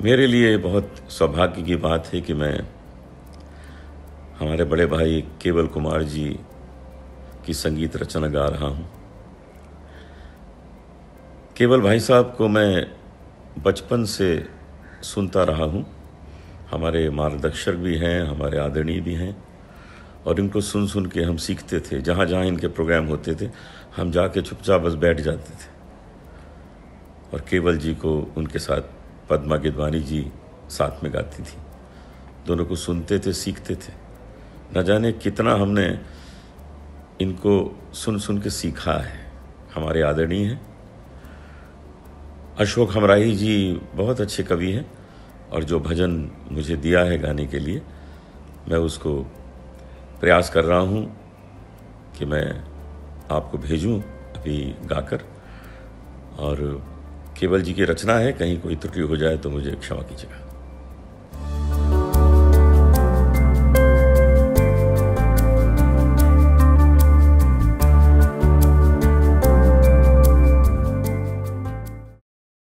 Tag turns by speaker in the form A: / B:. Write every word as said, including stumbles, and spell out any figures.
A: मेरे लिए बहुत सौभाग्य की बात है कि मैं हमारे बड़े भाई केवल कुमार जी की संगीत रचना गा रहा हूँ। केवल भाई साहब को मैं बचपन से सुनता रहा हूँ। हमारे मार्गदर्शक भी हैं, हमारे आदरणीय भी हैं, और इनको सुन सुन के हम सीखते थे। जहाँ जहाँ इनके प्रोग्राम होते थे हम जाके चुपचाप बस बैठ जाते थे, और केवल जी को उनके साथ पद्मा गिदवानी जी साथ में गाती थी। दोनों को सुनते थे, सीखते थे। न जाने कितना हमने इनको सुन सुन के सीखा है। हमारे आदरणीय हैं अशोक हमराही जी, बहुत अच्छे कवि हैं, और जो भजन मुझे दिया है गाने के लिए, मैं उसको प्रयास कर रहा हूँ कि मैं आपको भेजूँ अभी गाकर। और केवल जी की रचना है, कहीं कोई त्रुटि हो जाए तो मुझे क्षमा कीजिएगा।